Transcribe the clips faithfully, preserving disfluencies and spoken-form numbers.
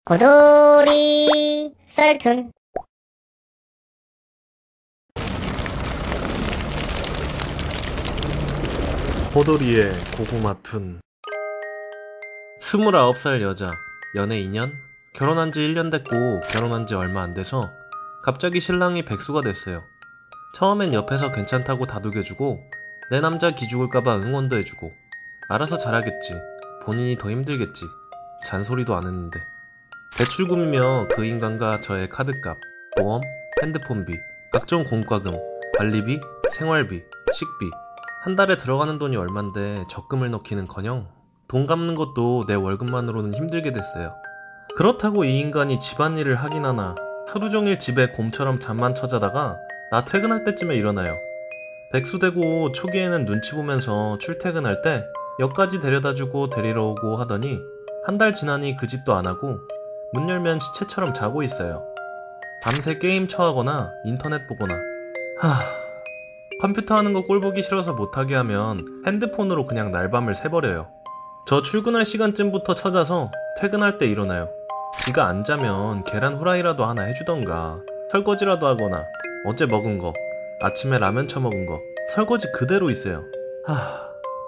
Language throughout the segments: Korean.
고돌이 썰툰. 호돌이의 고구마툰. 스물아홉 살 여자, 연애 이 년? 결혼한 지 일 년 됐고 결혼한 지 얼마 안 돼서 갑자기 신랑이 백수가 됐어요. 처음엔 옆에서 괜찮다고 다독여주고 내 남자 기죽을까봐 응원도 해주고 알아서 잘하겠지, 본인이 더 힘들겠지, 잔소리도 안 했는데 대출금이며 그 인간과 저의 카드값, 보험, 핸드폰비, 각종 공과금, 관리비, 생활비, 식비, 한 달에 들어가는 돈이 얼만데 적금을 넣기는커녕 돈 갚는 것도 내 월급만으로는 힘들게 됐어요. 그렇다고 이 인간이 집안일을 하긴 하나 하루종일 집에 곰처럼 잠만 쳐자다가 나 퇴근할 때쯤에 일어나요. 백수되고 초기에는 눈치 보면서 출퇴근할 때 역까지 데려다주고 데리러 오고 하더니 한 달 지나니 그 짓도 안 하고 문 열면 시체처럼 자고 있어요. 밤새 게임 쳐하거나 인터넷 보거나. 하... 컴퓨터 하는 거 꼴보기 싫어서 못하게 하면 핸드폰으로 그냥 날밤을 새버려요. 저 출근할 시간쯤부터 쳐자서 퇴근할 때 일어나요. 지가 안 자면 계란 후라이라도 하나 해주던가 설거지라도 하거나 어제 먹은 거, 아침에 라면 처먹은 거 설거지 그대로 있어요. 하...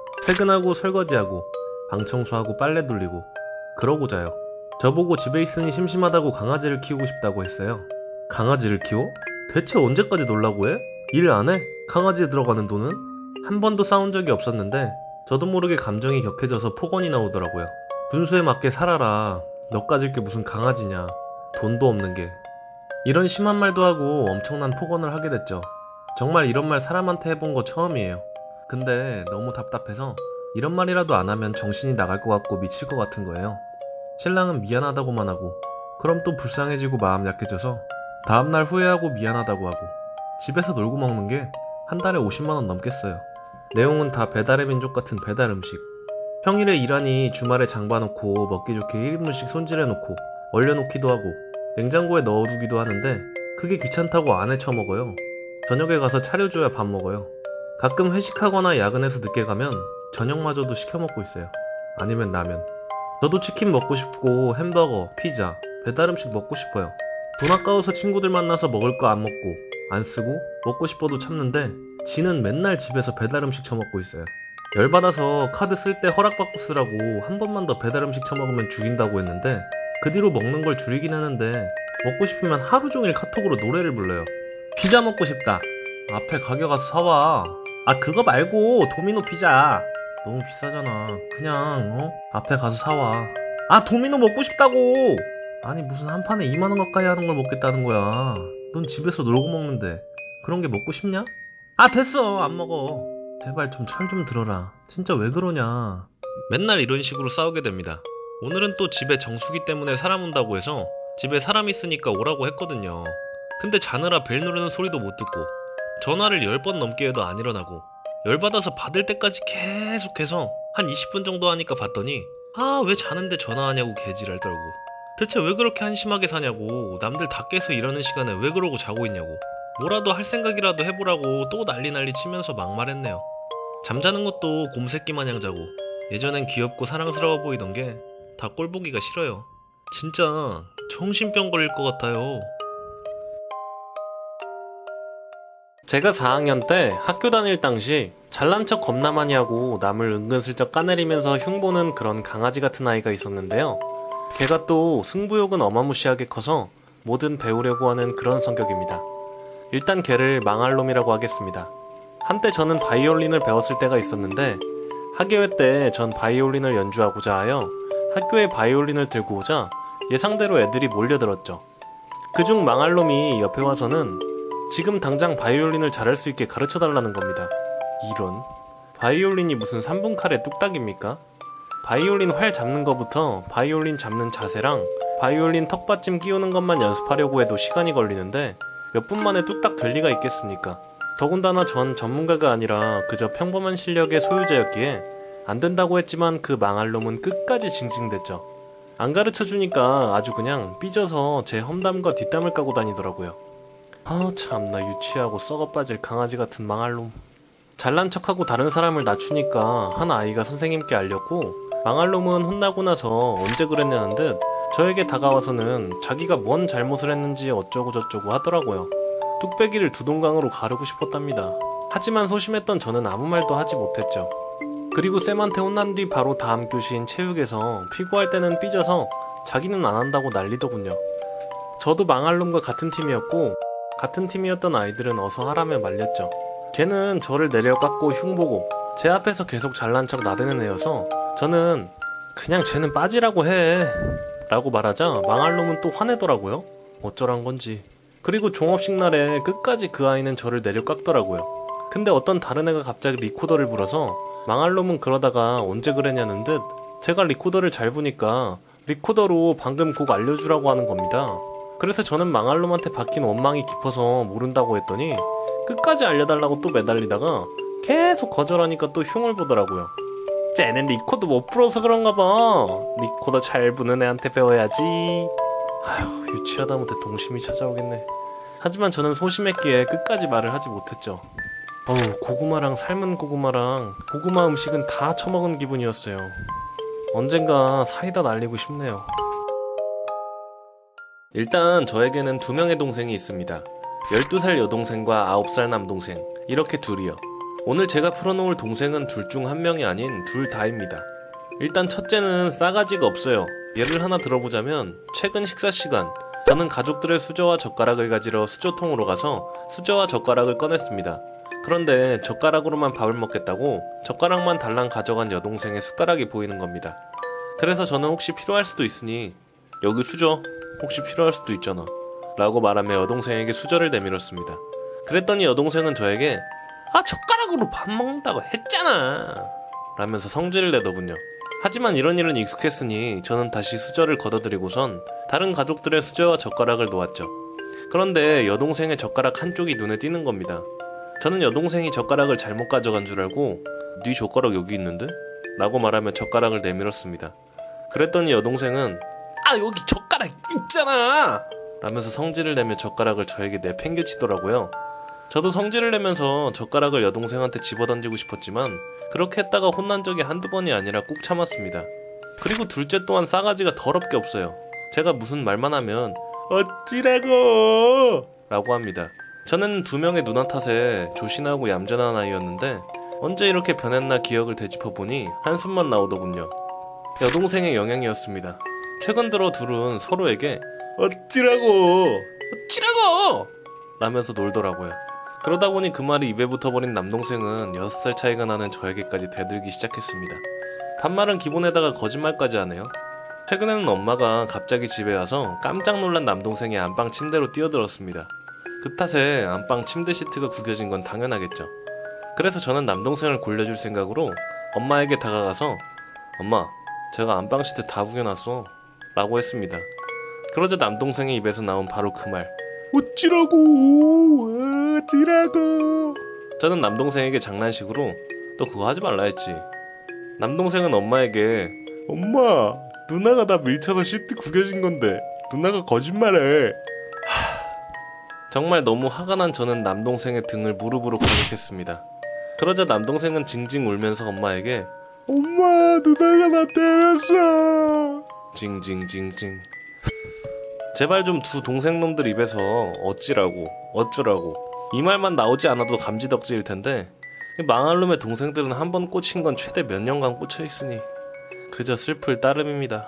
퇴근하고 설거지하고 방 청소하고 빨래 돌리고 그러고 자요. 저보고 집에 있으니 심심하다고 강아지를 키우고 싶다고 했어요. 강아지를 키워? 대체 언제까지 놀라고 해? 일 안 해? 강아지에 들어가는 돈은? 한 번도 싸운 적이 없었는데 저도 모르게 감정이 격해져서 폭언이 나오더라고요. 분수에 맞게 살아라. 너 가질 게 무슨 강아지냐. 돈도 없는 게. 이런 심한 말도 하고 엄청난 폭언을 하게 됐죠. 정말 이런 말 사람한테 해본 거 처음이에요. 근데 너무 답답해서 이런 말이라도 안 하면 정신이 나갈 것 같고 미칠 것 같은 거예요. 신랑은 미안하다고만 하고 그럼 또 불쌍해지고 마음 약해져서 다음날 후회하고 미안하다고 하고 집에서 놀고 먹는 게 한 달에 오십만 원 넘겠어요. 내용은 다 배달의 민족 같은 배달 음식. 평일에 일하니 주말에 장봐놓고 먹기 좋게 일 인분씩 손질해놓고 얼려놓기도 하고 냉장고에 넣어두기도 하는데 그게 귀찮다고 안 헤쳐먹어요. 저녁에 가서 차려줘야 밥 먹어요. 가끔 회식하거나 야근해서 늦게 가면 저녁마저도 시켜먹고 있어요. 아니면 라면. 저도 치킨 먹고 싶고 햄버거, 피자, 배달음식 먹고 싶어요. 돈 아까워서 친구들 만나서 먹을 거 안 먹고 안 쓰고 먹고 싶어도 참는데 지는 맨날 집에서 배달음식 처먹고 있어요. 열받아서 카드 쓸 때 허락받고 쓰라고 한 번만 더 배달음식 처먹으면 죽인다고 했는데 그 뒤로 먹는 걸 줄이긴 하는데 먹고 싶으면 하루 종일 카톡으로 노래를 불러요. 피자 먹고 싶다. 앞에 가게 가서 사와. 아 그거 말고 도미노 피자. 너무 비싸잖아. 그냥 어? 앞에 가서 사와. 아 도미노 먹고 싶다고. 아니 무슨 한 판에 이만 원 가까이 하는 걸 먹겠다는 거야. 넌 집에서 놀고 먹는데 그런 게 먹고 싶냐? 아 됐어 안 먹어. 제발 좀 철 좀 들어라. 진짜 왜 그러냐. 맨날 이런 식으로 싸우게 됩니다. 오늘은 또 집에 정수기 때문에 사람 온다고 해서 집에 사람 있으니까 오라고 했거든요. 근데 자느라 벨 누르는 소리도 못 듣고 전화를 열 번 넘게 해도 안 일어나고 열받아서 받을 때까지 계속해서 한 이십 분 정도 하니까 받더니 아 왜 자는데 전화하냐고 개지랄 떨고 대체 왜 그렇게 한심하게 사냐고. 남들 다 깨서 일하는 시간에 왜 그러고 자고 있냐고. 뭐라도 할 생각이라도 해보라고 또 난리 난리 치면서 막말했네요. 잠자는 것도 곰새끼 마냥 자고 예전엔 귀엽고 사랑스러워 보이던 게 다 꼴보기가 싫어요. 진짜 정신병 걸릴 것 같아요. 제가 사 학년 때 학교 다닐 당시 잘난 척 겁나 많이 하고 남을 은근슬쩍 까내리면서 흉보는 그런 강아지 같은 아이가 있었는데요. 걔가 또 승부욕은 어마무시하게 커서 뭐든 배우려고 하는 그런 성격입니다. 일단 걔를 망할놈이라고 하겠습니다. 한때 저는 바이올린을 배웠을 때가 있었는데 학예회 때 전 바이올린을 연주하고자 하여 학교에 바이올린을 들고 오자 예상대로 애들이 몰려들었죠. 그중 망할놈이 옆에 와서는 지금 당장 바이올린을 잘할 수 있게 가르쳐달라는 겁니다. 이런, 바이올린이 무슨 삼 분 칼의 뚝딱입니까? 바이올린 활 잡는 거부터 바이올린 잡는 자세랑 바이올린 턱받침 끼우는 것만 연습하려고 해도 시간이 걸리는데 몇 분 만에 뚝딱 될 리가 있겠습니까? 더군다나 전 전문가가 아니라 그저 평범한 실력의 소유자였기에 안 된다고 했지만 그 망할 놈은 끝까지 징징댔죠. 안 가르쳐주니까 아주 그냥 삐져서 제 험담과 뒷담을 까고 다니더라고요. 아 참나 유치하고 썩어빠질 강아지 같은 망할 놈. 잘난 척하고 다른 사람을 낮추니까 한 아이가 선생님께 알렸고 망할 놈은 혼나고 나서 언제 그랬냐는 듯 저에게 다가와서는 자기가 뭔 잘못을 했는지 어쩌고 저쩌고 하더라고요. 뚝배기를 두 동강으로 가르고 싶었답니다. 하지만 소심했던 저는 아무 말도 하지 못했죠. 그리고 쌤한테 혼난 뒤 바로 다음 교시인 체육에서 피구할 때는 삐져서 자기는 안 한다고 난리더군요. 저도 망할 놈과 같은 팀이었고 같은 팀이었던 아이들은 어서 하라며 말렸죠. 걔는 저를 내려깎고 흉보고 제 앞에서 계속 잘난 척 나대는 애여서 저는 그냥 쟤는 빠지라고 해 라고 말하자 망할 놈은 또 화내더라고요. 어쩌란 건지. 그리고 종업식 날에 끝까지 그 아이는 저를 내려깎더라고요. 근데 어떤 다른 애가 갑자기 리코더를 불어서 망할 놈은 그러다가 언제 그랬냐는 듯 제가 리코더를 잘 부니까 리코더로 방금 곡 알려주라고 하는 겁니다. 그래서 저는 망할 놈한테 박힌 원망이 깊어서 모른다고 했더니 끝까지 알려달라고 또 매달리다가 계속 거절하니까 또 흉을 보더라고요. 쟤는 리코더 못 불어서 그런가 봐. 리코더 잘 부는 애한테 배워야지. 아휴, 유치하다 못해 동심이 찾아오겠네. 하지만 저는 소심했기에 끝까지 말을 하지 못했죠. 어우, 고구마랑 삶은 고구마랑 고구마 음식은 다 처먹은 기분이었어요. 언젠가 사이다 날리고 싶네요. 일단 저에게는 두 명의 동생이 있습니다. 열두 살 여동생과 아홉 살 남동생, 이렇게 둘이요. 오늘 제가 풀어놓을 동생은 둘 중 한 명이 아닌 둘 다입니다. 일단 첫째는 싸가지가 없어요. 예를 하나 들어보자면 최근 식사 시간 저는 가족들의 수저와 젓가락을 가지러 수저통으로 가서 수저와 젓가락을 꺼냈습니다. 그런데 젓가락으로만 밥을 먹겠다고 젓가락만 달랑 가져간 여동생의 숟가락이 보이는 겁니다. 그래서 저는 혹시 필요할 수도 있으니 여기 수저 혹시 필요할 수도 있잖아 라고 말하며 여동생에게 수저를 내밀었습니다. 그랬더니 여동생은 저에게 아 젓가락으로 밥 먹는다고 했잖아 라면서 성질을 내더군요. 하지만 이런 일은 익숙했으니 저는 다시 수저를 걷어들이고선 다른 가족들의 수저와 젓가락을 놓았죠. 그런데 여동생의 젓가락 한쪽이 눈에 띄는 겁니다. 저는 여동생이 젓가락을 잘못 가져간 줄 알고 네 젓가락 여기 있는데? 라고 말하며 젓가락을 내밀었습니다. 그랬더니 여동생은 아 여기 젓가락 있잖아! 라면서 성질을 내며 젓가락을 저에게 내팽개치더라고요. 저도 성질을 내면서 젓가락을 여동생한테 집어던지고 싶었지만 그렇게 했다가 혼난 적이 한두 번이 아니라 꾹 참았습니다. 그리고 둘째 또한 싸가지가 더럽게 없어요. 제가 무슨 말만 하면 어찌라고 라고 합니다. 저는 두 명의 누나 탓에 조신하고 얌전한 아이였는데 언제 이렇게 변했나 기억을 되짚어보니 한숨만 나오더군요. 여동생의 영향이었습니다. 최근 들어 둘은 서로에게 어찌라고 어찌라고 라면서 놀더라고요. 그러다 보니 그 말이 입에 붙어버린 남동생은 여섯 살 차이가 나는 저에게까지 대들기 시작했습니다. 반말은 기본에다가 거짓말까지 하네요. 최근에는 엄마가 갑자기 집에 와서 깜짝 놀란 남동생이 안방 침대로 뛰어들었습니다. 그 탓에 안방 침대 시트가 구겨진 건 당연하겠죠. 그래서 저는 남동생을 골려줄 생각으로 엄마에게 다가가서 엄마, 제가 안방 시트 다 구겨놨어 라고 했습니다. 그러자 남동생의 입에서 나온 바로 그 말 어찌라고 어찌라고. 저는 남동생에게 장난식으로 너 그거 하지 말라 했지. 남동생은 엄마에게 엄마, 누나가 나 밀쳐서 시트 구겨진 건데 누나가 거짓말해. 하... 정말 너무 화가 난 저는 남동생의 등을 무릎으로 가격했습니다. 그러자 남동생은 징징 울면서 엄마에게 엄마, 누나가 나 때렸어 징징징징. 제발 좀 두 동생놈들 입에서 어찌라고 어쩌라고 이 말만 나오지 않아도 감지덕지일 텐데 망할 놈의 동생들은 한 번 꽂힌 건 최대 몇 년간 꽂혀있으니 그저 슬플 따름입니다.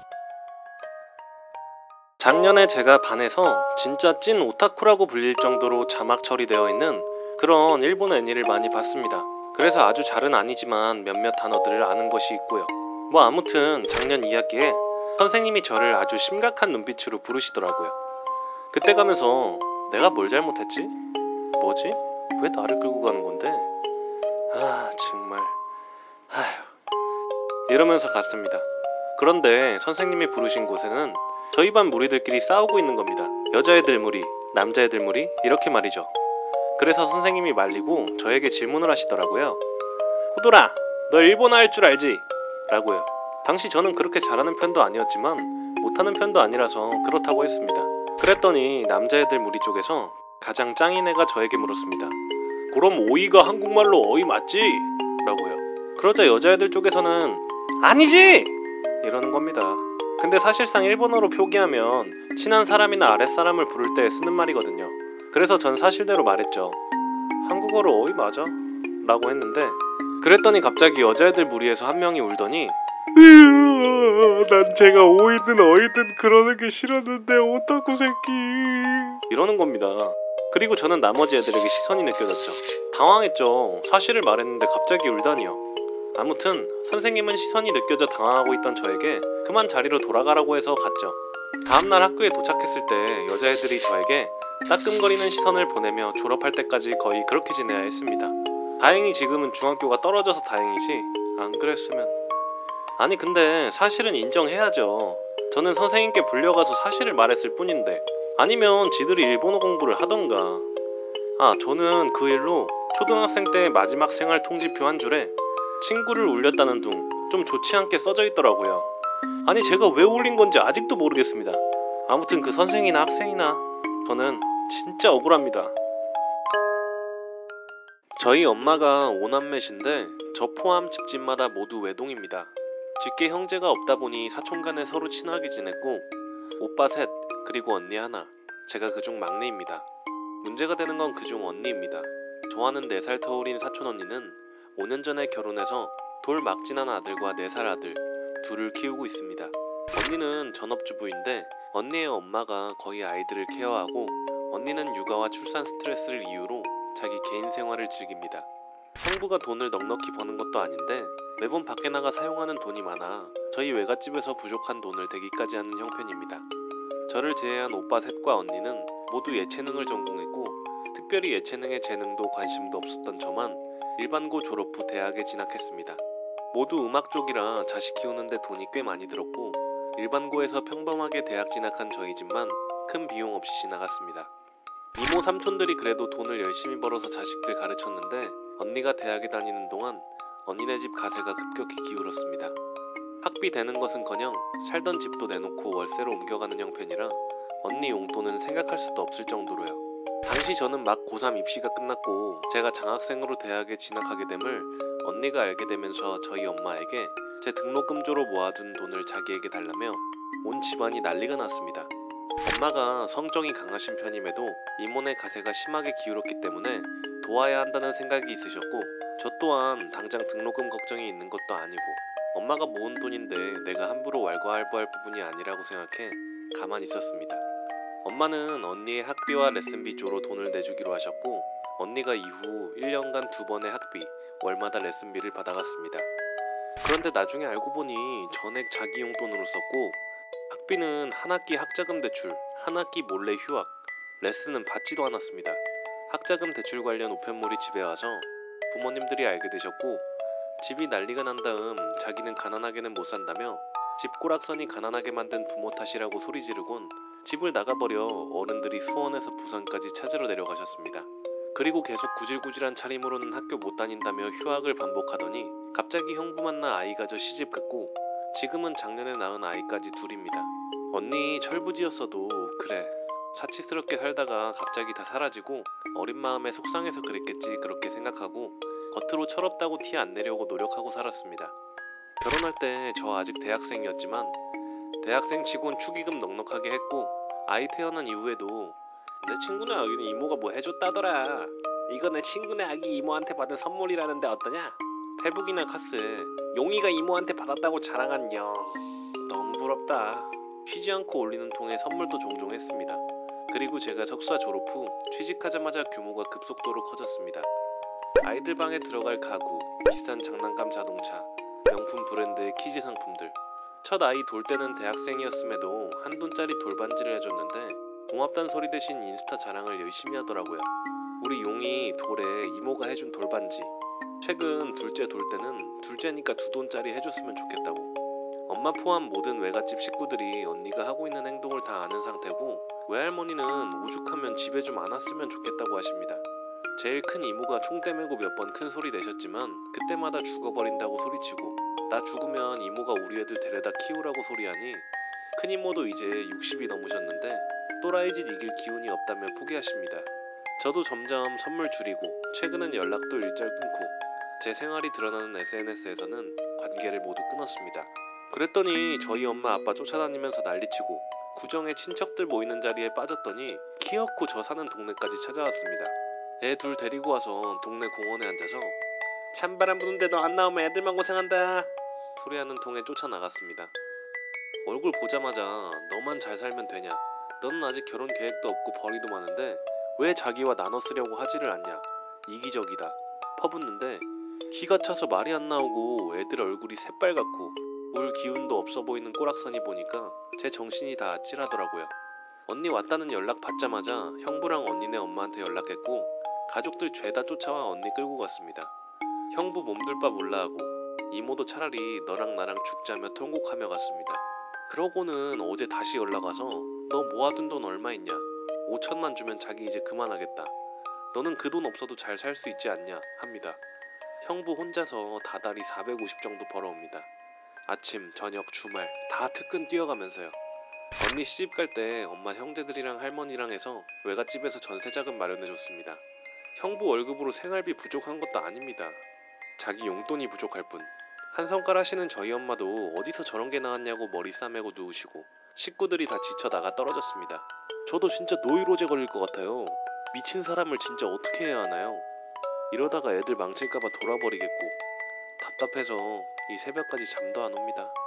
작년에 제가 반에서 진짜 찐 오타쿠라고 불릴 정도로 자막 처리되어 있는 그런 일본 애니를 많이 봤습니다. 그래서 아주 잘은 아니지만 몇몇 단어들을 아는 것이 있고요. 뭐 아무튼 작년 이 학기에 선생님이 저를 아주 심각한 눈빛으로 부르시더라고요. 그때 가면서 내가 뭘 잘못했지? 뭐지? 왜 나를 끌고 가는 건데? 아 정말 아휴 이러면서 갔습니다. 그런데 선생님이 부르신 곳에는 저희 반 무리들끼리 싸우고 있는 겁니다. 여자애들 무리, 남자애들 무리 이렇게 말이죠. 그래서 선생님이 말리고 저에게 질문을 하시더라고요. 호돌아, 너 일본어 할 줄 알지? 라고요. 당시 저는 그렇게 잘하는 편도 아니었지만 못하는 편도 아니라서 그렇다고 했습니다. 그랬더니 남자애들 무리 쪽에서 가장 짱인 애가 저에게 물었습니다. 그럼 오이가 한국말로 어이 맞지? 라고요. 그러자 여자애들 쪽에서는 아니지! 이러는 겁니다. 근데 사실상 일본어로 표기하면 친한 사람이나 아랫사람을 부를 때 쓰는 말이거든요. 그래서 전 사실대로 말했죠. 한국어로 어이 맞아? 라고 했는데 그랬더니 갑자기 여자애들 무리에서 한 명이 울더니 난 제가 오이든 어이든 그러는 게 싫었는데 오타쿠 새끼 이러는 겁니다. 그리고 저는 나머지 애들에게 시선이 느껴졌죠. 당황했죠. 사실을 말했는데 갑자기 울다니요. 아무튼 선생님은 시선이 느껴져 당황하고 있던 저에게 그만 자리로 돌아가라고 해서 갔죠. 다음날 학교에 도착했을 때 여자애들이 저에게 따끔거리는 시선을 보내며 졸업할 때까지 거의 그렇게 지내야 했습니다. 다행히 지금은 중학교가 떨어져서 다행이지 안 그랬으면. 아니 근데 사실은 인정해야죠. 저는 선생님께 불려가서 사실을 말했을 뿐인데 아니면 지들이 일본어 공부를 하던가. 아 저는 그 일로 초등학생 때 마지막 생활 통지표 한 줄에 친구를 울렸다는 둥 좀 좋지 않게 써져 있더라고요. 아니 제가 왜 울린 건지 아직도 모르겠습니다. 아무튼 그 선생이나 학생이나 저는 진짜 억울합니다. 저희 엄마가 오남매신데 저 포함 집집마다 모두 외동입니다. 직계 형제가 없다 보니 사촌 간에 서로 친하게 지냈고 오빠 셋 그리고 언니 하나, 제가 그중 막내입니다. 문제가 되는 건 그중 언니입니다. 저와는 네 살 터울인 사촌 언니는 오 년 전에 결혼해서 돌 막 지난 아들과 네 살 아들 둘을 키우고 있습니다. 언니는 전업주부인데 언니의 엄마가 거의 아이들을 케어하고 언니는 육아와 출산 스트레스를 이유로 자기 개인 생활을 즐깁니다. 형부가 돈을 넉넉히 버는 것도 아닌데 매번 밖에 나가 사용하는 돈이 많아 저희 외갓집에서 부족한 돈을 대기까지 하는 형편입니다. 저를 제외한 오빠 셋과 언니는 모두 예체능을 전공했고 특별히 예체능에 재능도 관심도 없었던 저만 일반고 졸업 후 대학에 진학했습니다. 모두 음악 쪽이라 자식 키우는데 돈이 꽤 많이 들었고 일반고에서 평범하게 대학 진학한 저희 집만 큰 비용 없이 지나갔습니다. 이모 삼촌들이 그래도 돈을 열심히 벌어서 자식들 가르쳤는데 언니가 대학에 다니는 동안 언니네 집 가세가 급격히 기울었습니다. 학비 되는 것은커녕 살던 집도 내놓고 월세로 옮겨가는 형편이라 언니 용돈은 생각할 수도 없을 정도로요. 당시 저는 막 고삼 입시가 끝났고 제가 장학생으로 대학에 진학하게 됨을 언니가 알게 되면서 저희 엄마에게 제 등록금조로 모아둔 돈을 자기에게 달라며 온 집안이 난리가 났습니다. 엄마가 성정이 강하신 편임에도 이모네 가세가 심하게 기울었기 때문에 도와야 한다는 생각이 있으셨고 저 또한 당장 등록금 걱정이 있는 것도 아니고 엄마가 모은 돈인데 내가 함부로 왈가왈부할 부분이 아니라고 생각해 가만히 있었습니다. 엄마는 언니의 학비와 레슨비 조로 돈을 내주기로 하셨고 언니가 이후 일 년간 두 번의 학비, 월마다 레슨비를 받아갔습니다. 그런데 나중에 알고 보니 전액 자기 용돈으로 썼고 학비는 한 학기 학자금 대출, 한 학기 몰래 휴학, 레슨은 받지도 않았습니다. 학자금 대출 관련 우편물이 집에 와서 부모님들이 알게 되셨고 집이 난리가 난 다음 자기는 가난하게는 못 산다며 집 꼬락선이 가난하게 만든 부모 탓이라고 소리 지르곤 집을 나가버려 어른들이 수원에서 부산까지 찾으러 내려가셨습니다. 그리고 계속 구질구질한 차림으로는 학교 못 다닌다며 휴학을 반복하더니 갑자기 형부 만나 아이 가져 시집 갔고 지금은 작년에 낳은 아이까지 둘입니다. 언니 철부지였어도 그래 사치스럽게 살다가 갑자기 다 사라지고 어린 마음에 속상해서 그랬겠지 그렇게 생각하고 겉으로 철없다고 티 안 내려고 노력하고 살았습니다. 결혼할 때 저 아직 대학생이었지만 대학생 치곤 축의금 넉넉하게 했고 아이 태어난 이후에도 내 친구네 아기는 이모가 뭐 해줬다더라. 이거 내 친구네 아기 이모한테 받은 선물이라는데 어떠냐? 페북이나 카스에 용이가 이모한테 받았다고 자랑한 영. 너무 부럽다. 쉬지 않고 올리는 통에 선물도 종종 했습니다. 그리고 제가 석사 졸업 후 취직하자마자 규모가 급속도로 커졌습니다. 아이들 방에 들어갈 가구, 비싼 장난감 자동차, 명품 브랜드의 키즈 상품들. 첫 아이 돌 때는 대학생이었음에도 한돈짜리 돌반지를 해줬는데 고맙단 소리 대신 인스타 자랑을 열심히 하더라고요. 우리 용이 돌에 이모가 해준 돌반지. 최근 둘째 돌 때는 둘째니까 두 돈짜리 해줬으면 좋겠다고. 엄마 포함 모든 외갓집 식구들이 언니가 하고 있는 행동을 다 아는 상태고 외할머니는 오죽하면 집에 좀 안 왔으면 좋겠다고 하십니다. 제일 큰 이모가 총대 메고 몇 번 큰 소리 내셨지만 그때마다 죽어버린다고 소리치고 나 죽으면 이모가 우리 애들 데려다 키우라고 소리하니 큰 이모도 이제 육십이 넘으셨는데 또라이짓 이길 기운이 없다며 포기하십니다. 저도 점점 선물 줄이고 최근은 연락도 일절 끊고 제 생활이 드러나는 에스엔에스에서는 관계를 모두 끊었습니다. 그랬더니 저희 엄마 아빠 쫓아다니면서 난리치고 구정에 친척들 모이는 자리에 빠졌더니 키역코 저 사는 동네까지 찾아왔습니다. 애 둘 데리고 와서 동네 공원에 앉아서 찬바람 부는데 너 안 나오면 애들만 고생한다 소리하는 통에 쫓아나갔습니다. 얼굴 보자마자 너만 잘 살면 되냐, 너는 아직 결혼 계획도 없고 벌이도 많은데 왜 자기와 나눠 쓰려고 하지를 않냐, 이기적이다 퍼붓는데 기가 차서 말이 안 나오고 애들 얼굴이 새빨갛고 울 기운도 없어 보이는 꼬락서니 보니까 제 정신이 다 아찔하더라고요. 언니 왔다는 연락 받자마자 형부랑 언니네 엄마한테 연락했고 가족들 죄다 쫓아와 언니 끌고 갔습니다. 형부 몸둘 바 몰라 하고 이모도 차라리 너랑 나랑 죽자며 통곡하며 갔습니다. 그러고는 어제 다시 연락 와서 너 모아둔 돈 얼마 있냐, 오천만 주면 자기 이제 그만하겠다, 너는 그 돈 없어도 잘 살 수 있지 않냐 합니다. 형부 혼자서 다달이 사백오십 정도 벌어옵니다. 아침, 저녁, 주말 다 특근 뛰어가면서요. 언니 시집 갈 때 엄마 형제들이랑 할머니랑 해서 외갓집에서 전세자금 마련해줬습니다. 형부 월급으로 생활비 부족한 것도 아닙니다. 자기 용돈이 부족할 뿐. 한성깔 하시는 저희 엄마도 어디서 저런 게 나왔냐고 머리 싸매고 누우시고 식구들이 다 지쳐 나가 떨어졌습니다. 저도 진짜 노이로제 걸릴 것 같아요. 미친 사람을 진짜 어떻게 해야 하나요? 이러다가 애들 망칠까봐 돌아버리겠고 답답해서 이 새벽까지 잠도 안 옵니다.